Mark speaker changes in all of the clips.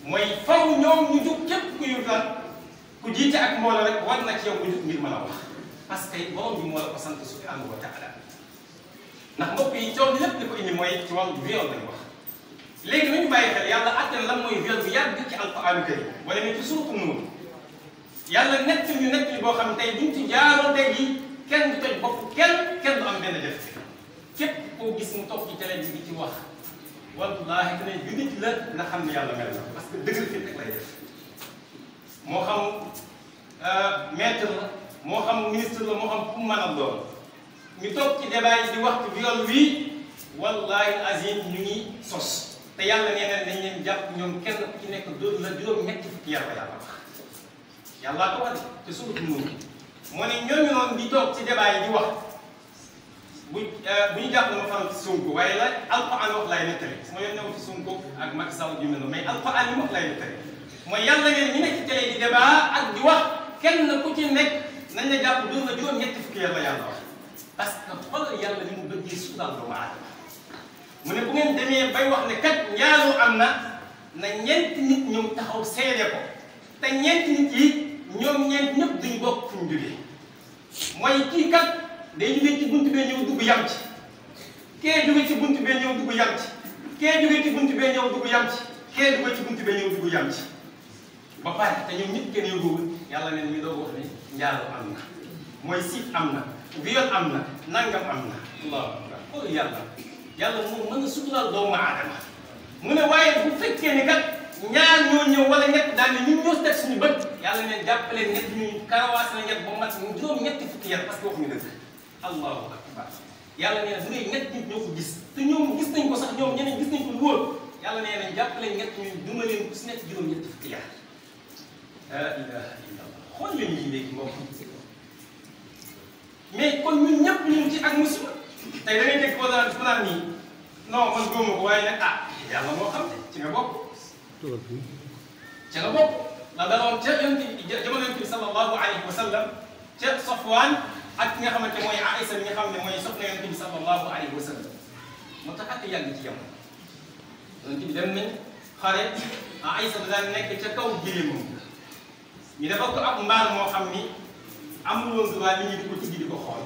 Speaker 1: mooy faw ñoom ñu jug képp ku yu lan ku jiite ak mbooloo rek war na ci yow bu jug ngir mën a wax parce que borom bi moo la ko sant subhanahu wa taala ndax mbokk yi coow lépp li ko indi mooy ci wàllu viol lañu wax léegi nañu bàyyi xel yàlla àttan lan mooy viol bi yàgg ci alquran karim wala ne ci suuratu Nuur yàlla nekk ñu nekk li boo xam ne tey buñ ci jaaroo tey jii kenn du toj bopp kenn du am benn def képp koo gis mu toog ci télé bi di ci wax wallaahi que ne jullit la nga xam ne yàlla mel na parce que dëgër fit rek lay def moo xam maître la moo xam ministre la moo xam fu mu mën a doon ñu toog ci débat yi di wax ci viol wi wallaahi azim ñu ngi sos te yàlla nee na dañ leen jàpp ñoom kenn ku ci nekk dóor la juróom-ñetti fukki yar ba yàlla wax yàllaa ko wax te surtout Nuur moo ne ñooñu noonu di toog ci débat yi di wax bu ñu jàpp dama faral ci Sonko waaye la alquran wax lay nettali su ma yoon new ci Sonko ak Macky Sall ju mel noonu mais alquran li mu wax lay nettali mooy yàlla ngeen ñu nekk ci télé di débat ak di wax kenn ku ci nekk nañ la jàpp dóor la juróom-ñetti fukki yar la yàlla wax parce que xoolal yàlla ni mu bëggee suudaal doomu aadama mu ne bu ngeen demee bay wax ne kat njaaloo am na ñeenti nit ñëw taxaw seede ko te ñeenti nit yi ñoom ñeent ñëpp duñ bokk fu ñu jógee mooy kii kat day jógee ci buntu bee ñëw dugg yam ci kee jógee ci buntu bee ñëw dugg yam ci kee jógee ci buntu bee ñëw dugg yam ci kee jógee ci buntu bee ñëw dugg yam ci ba pare te ñoom ñëpp kenn yënguwul yàlla neen ñu doog wax ne njaaloo am na mooy siif am na viol am na nangam am na allahu akbar xool yàlla moom mën na suturaal doomu aadama mu ne waaye bu fekkee ni kat ñaar ñoo ñëw wala ñett daal ne ñun ñoo teg suñu bët yàlla neen jàppaleen ñett ñu karawaas na ñett ba mat mu juróom-ñetti fukki yar parce que waxuñu dëgg allahu akbar yàlla nee na bu dee ñett nit ñoo ko gis te ñoom gis nañ ko sax ñoom ñeneen gis nañ ko lu wóor yàlla nee na jàppaleen ñett ñu duma leen ku si nekk juróom-ñetti fukki yar la ilaha illallah xool leen lii léegi mbokk mais kon ñun ñëpp ñu ngi ci ak musiba tey da ngay dégg ko daan fu naan nii non man góoma ko waaye nag yàlla moo xam ne ci nga bokk ci nga bokk la daloon ca jamono yonent bi sallallahu alayhi wa sallam ca Safwaan ak ki nga xamante mooy Aïssa mi nga xam ne mooy soxna yonent bi sallallahu alayhi wa sallam moo tax ak yàgg ci jamono yonent bi dem nañ xare Aïssa da daan nekk ca kaw gileemam ñu defal ko ab mbaar moo xam ni amul woon droit nit ñi di ko tijji di ko xool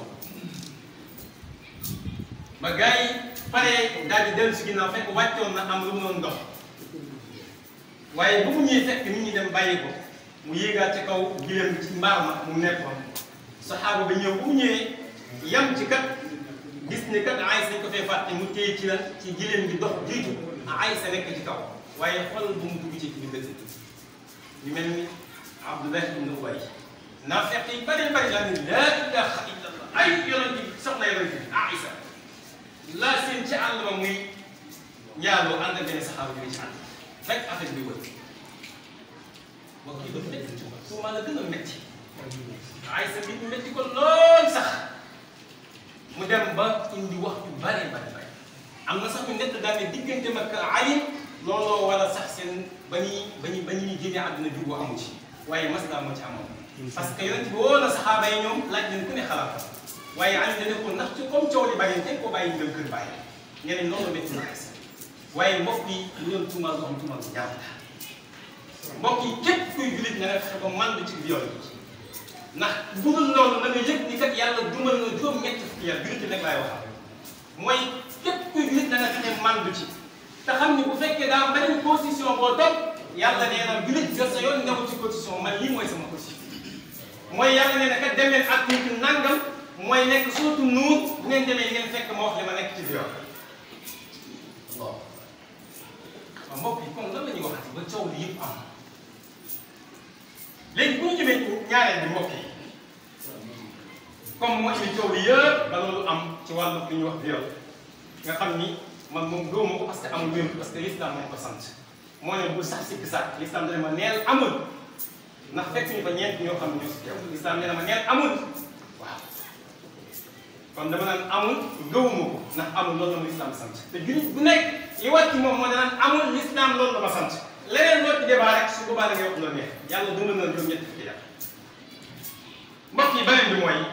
Speaker 1: ba gars yi pare daal di dellu si ginnaaw fekk wàccoon na am lu mu doon dox waaye bu mu ñëwee fekk nit ñi dem bàyyi ko mu yéegaat ci kaw gileem ci mbaar ma mu nekkoon saxaaba ba ñëw bu mu ñëwee yam ci kat gis ne kat Aysa dañ ko fee fàtte mu téye ci la ci gileem gi dox jiitu Aysa nekk ci kaw waaye xoolal bu mu dugg ci biir dëkk ñu mel ni Abdullah ibn Ubay naa fekk yi bari laa ne laa ilaha illallah ay yonent bi soxna yonent bi Aysa laa seen ci àll ba muy njaaloo ànd ak benn saxaaba bi ci àll fekk affaire bi wër mbokk yi dafa métti su ma la gën a métti Aysa bi mu métti ko lool sax mu dem ba indi wax yu bari am na sax ñu nekk daal ne diggante mag Ali looloo wala sax seen ba ñuy génnee àdduna jur boo amu ci waaye masla moo ci amoon parce que yonent bi woo na saxaaba yi ñoom laaj leen ku ne xalaat waaye Ali da nekkoon ndax ci comme coow li bari teg ko bàyyi ñu dem kër bàyyi ñeneen loolu métti na Aysa waaye mbokk yi lu doon tuumal loo xam tuumal bu ñaaw la mbokk yi képp kuy jullit na nga fexe ba màndu ci viol yi ndax bu dul loolu da nga yëg ni kat yàlla dumal na juróom-ñetti fukki yar jullit rek laay waxal mooy képp kuy jullit na nga fexe màndu ci te xam ni bu fekkee daa beneen position boo topp yàlla nee na jullit ga sa yoon newu ci position man lii mooy sama position mooy yàlla nee na kat dem leen ak nit nangam mooy nekk surtout Nuur bu ngeen demee ngeen fekk ma wax li ma nekk ci viol waaw mbokk yi kon lan la ñuy waxati ba coow li yëpp am léegi bu ñu jëmee ñaareel bi mbokk yi comme moo indi coow li yëpp ba loolu am ci wàllu li ñuy wax viol nga xam ni man moom gëwuma ko parce que amul wér parce que l'islam moo ko sant moo ne bul sax sikk sax l'islam dana ma neel amul ndax fekk ñu fa ñeent ñoo xam ne ñoo si teew l'islam nee na ma neel amul waaw kon dama naan amul gëwuma ko ndax amul loolu la ma l'islam sant te jullit bu nekk li wàcc ci moom moo danaan amul l'islam loolu la ma sant leneen loo ci débat rek su boobaa da ngay wax loo neex yàlla dundal na juróom-ñetti fukki yàq mbokk yi beneen bi mooy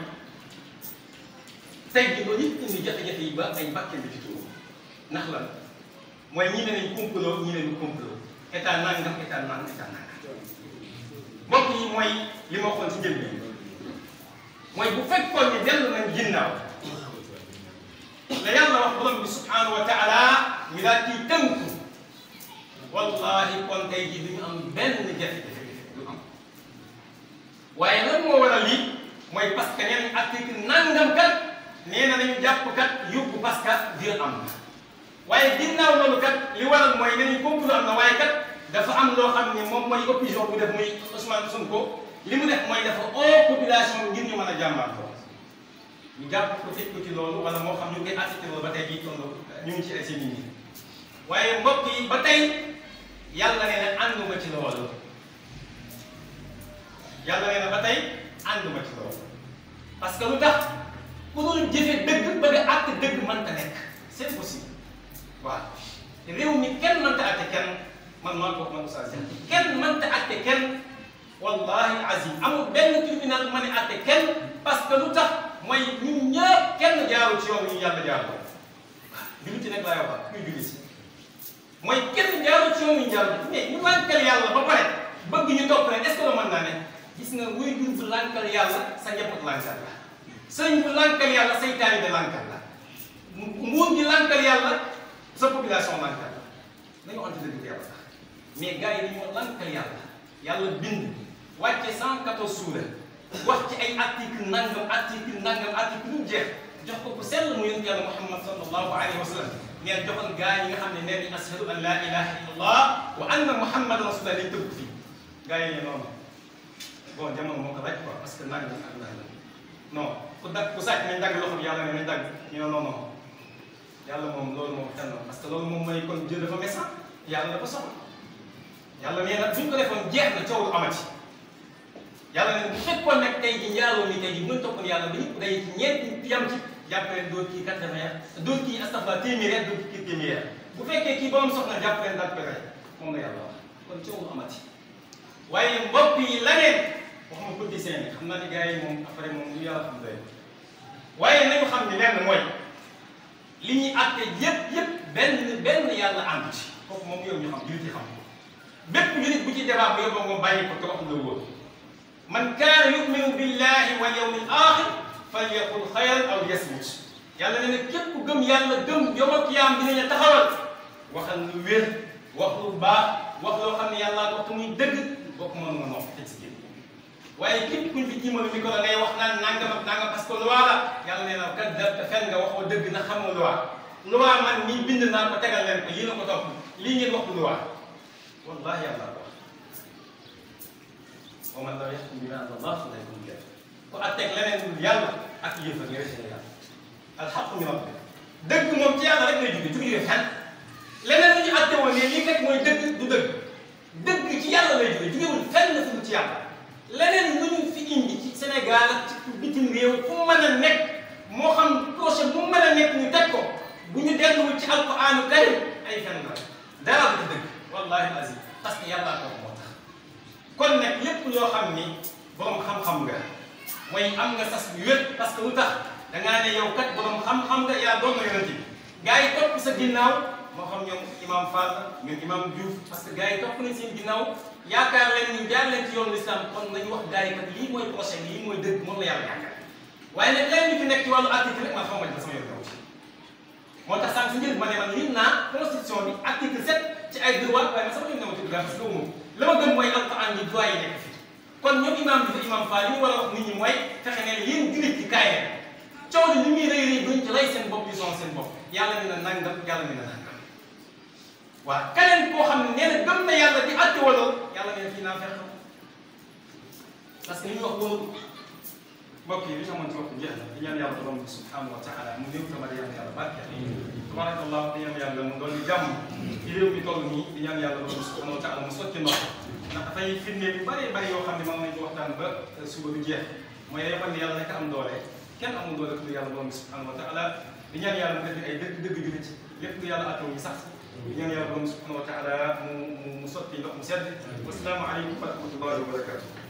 Speaker 1: tey jii ba nit indi jafe-jafe yi ba ay mbàkkeel bi ci tuur ndax lan mooy ñii ne nañ complot ñii ne ñu complot état nangam état nangam état nangam mbokk yi mooy li ma waxoon ci njël bi mooy bu fekkoon ni dellu nañ ginnaaw la yàlla wax borom bi subhanahu wa taala ñu daal ciy tënku wallahi kon tey jii duñu am benn jafe-jafe du am waaye lan moo waral lii mooy parce que ñeneen article nangam kat nee na nañu jàpp kat yóbbu parce que viol am na waaye ginnaaw loolu kat li waral mooy nañu complot am na waaye kat dafa am loo xam ne moom mooy opposition bu def muy Ousmane Sonko li mu def mooy dafa oo population ngir ñu mën a jàmbaarloo ñu jàpp ko tëj ko ci loolu wala moo xam ñu ngi koy accepté loolu ba tey jii toll ñu ngi ci ay seen nit ñi waaye mbokk yi ba tey yàlla nee na ànduma ci loolu yàlla nee na ba tey ànduma ci loolu parce que lu tax ku dul jëfe dëgg bëgg a àtte dëgg mënta nekk c'est possible waaw réew mi kenn mënta àtte kenn man maa ko wax man Oustaz Diagne kenn mënta àtte kenn wallahi azim amul benn tribunal bu mën a àtte kenn parce que lu tax mooy ñun ñëpp kenn jaaru ci yoon ñu yàlla jaar ko jullit nag laay wax kuy jullit si mooy kenn jaaru ci yoon ñu jaar mais ñu lànkal yàlla ba pare bëgg ñu topp rek est-ce que loolu mën naa ne gis nga wuy jur bu lànkal yàlla sa njaboot lànkal la sëñ bu lànkal yàlla say taalibe lànkal la nguur gi lànkal yàlla sa population lànkal la nañu ante dëgg yàlla sax mais gars yi dañoo lànkal yàlla yàlla bind wàcce 114 suura wax ci ay article nangam article lu jeex jox ko ku sell mu yonent yàlla Muhammad sallallahu alayhi wa sallam neen joxoon gaa yi nga xam ne nee nañ ashhadu an la ilaha illallah wa anna muhammadan rasulullah dañ tëgg fii gaa yi ne noonu bon jamono moo ko rek quoi parce que nangam ak nangam non ku sàcc nañ dagg loxo bi yàlla ne nañ dagg ñu ne non non yàlla moom loolu moom xel na parce que loolu moom mooy kon Dieu dafa méchant yàlla dafa soxla yàlla nee na buñ ko defoon jeex na coow lu amati yàlla ne bu fekkoon nag tey jii njaaloo ni tey jii bu ñu toppoon yàlla ba ñëpp day ñeenti yam ci jàpp leen dóor kii 80 dóor kii astafurlah téeméer dóor kii téeméer bu fekkee kii borom soxna jàpp leen daal koy rey moom la yàlla wax kon coow lu amati waaye mbokk yi laneen waxuma politicien yi xam naa ne gars yi moom après moom lu yàlla xam doy waaye nañu xam ne lenn mooy li ñuy àtte yëpp benn yàlla ànd ci kooku moom yow ñu xam jullit yi xam bépp jullit bu ci débat bu yóbboo nga bàyyi ko te wax la wóor man kaana yuminu billahi wal yawmil axir falyaqul xayran aw liyasmut yàlla nee na képp ku gëm yàlla gëm yawmal qiyaam dinañ la taxawal waxal lu wér wax lu baax wax loo xam ne yàlla wax te muy dëgg bokk mën nga noppi tëj si génn waaye képp kuñ fi jiimal micro la ngay wax naan nangam ak nangam parce que loi la yàlla nee na kat te fen nga waxoo dëgg na xamoo loi man mii bind naa ko tegal leen ko lii la ko topp lii ngeen wax du loi wallahi yàlla ko wax wa man lam yaxkum bimaa anzala Allah fa ulaa'ika humul kaafiruun ku àtteeg leneen dul yàlla ak yëfër nga wécce yàlla alxaqu min rabbika dëgg moom ci yàlla rek lay jóge jóge fenn leneen li ñu àtte woon ne lii kat mooy dëgg du dëgg ci yàlla lay jóge jógewul fenn fu ci yàlla leneen lu ñu fi indi ci Sénégal ak ci bitim réew fu mu mën a nekk moo xam projet bu mu mën a nekk ñu teg ko bu ñu delluwul ci alquraanu karim ay fenn la dara du dëgg wallahi azim parce que yàllaa ko moo tax kon nag lépp loo xam ni borom xam-xam nga mooy am nga sas bu wér parce que lu tax dangaa ne yow kat borom xam-xam nga yaa doon na yonent bi gars yi topp sa ginnaaw moo xam ñoom imam Fall ñoom imam Diouf parce que gars yi topp nañ seen ginnaaw yaakaar leen ñu jaar leen ci yoonu l'islam kon nañu wax gars yi kat lii mooy projet lii mooy dëgg moom la yàlla yaakaar waaye nag leneen li fi nekk ci wàllu article rek man xaw ma ci sama yoon moo tax sànq su njëriñ ma ne man lim naa constitution bi article 7 ci ay droit waaye man sama yoon dama ci dugg parce que moom la ma gëm mooy alquran yi droit yi nekk fi kon ñoom imam bi fa imam Fall li mu war a wax nit ñi mooy fexe ne yéen jullit ci kaay leen coow li muy rëy rëy duñ ci rey seen bopp di son seen bopp yàlla ne na nangam yàlla ne na nangam waaw keneen koo xam ne nee na gëm na yàlla di àtte wala yàlla ne na fii naa fexe parce que li ñu wax wóoru mbokk yi li xamoon ci waxtu jeex na di ñaan yàlla borom bi subhanahu wa taala mu néew tamit yàlla yàlla barkeel tabarakallah di ñaan yàlla mu doon jàmm ci réew mi toll nii di ñaan yàlla borom bi subhanahu wa taala mu sotti ndox ndax dafay firnde yu bëree bëri yoo xam ne mën nañ ci waxtaan ba suba du jeex mooy day xam ne yàlla nekk am doole kenn amul doole ku yàlla borom bi subhanahu wa taala di ñaan yàlla mu def ay dëgg jullit lépp lu yàlla atoo ñu sax di ñaan yàlla borom bi subhanahu wa taala mu sotti ndox mu sedd wasalaamu aleykum wa rahmatullahi wa barakatuh